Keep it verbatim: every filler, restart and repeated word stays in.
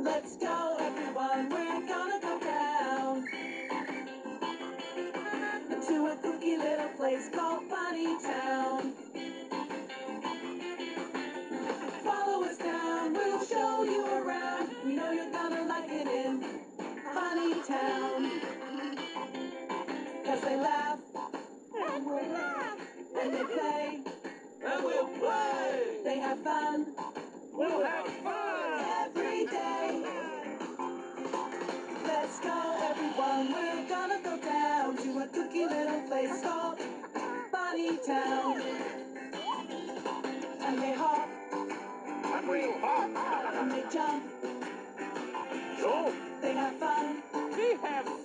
Let's go, everyone, we're gonna go down to a kooky little place called Bunny Town. Follow us down, we'll show you around. We know you're gonna like it in Bunny Town. Cause they laugh, and we'll laugh, and they play, And we'll play. they have fun We'll have fun. every day. Let's go, everyone, we're gonna go down to a kooky little place called Bunny Town. And they hop, And we'll hop. and they jump, So they have fun we have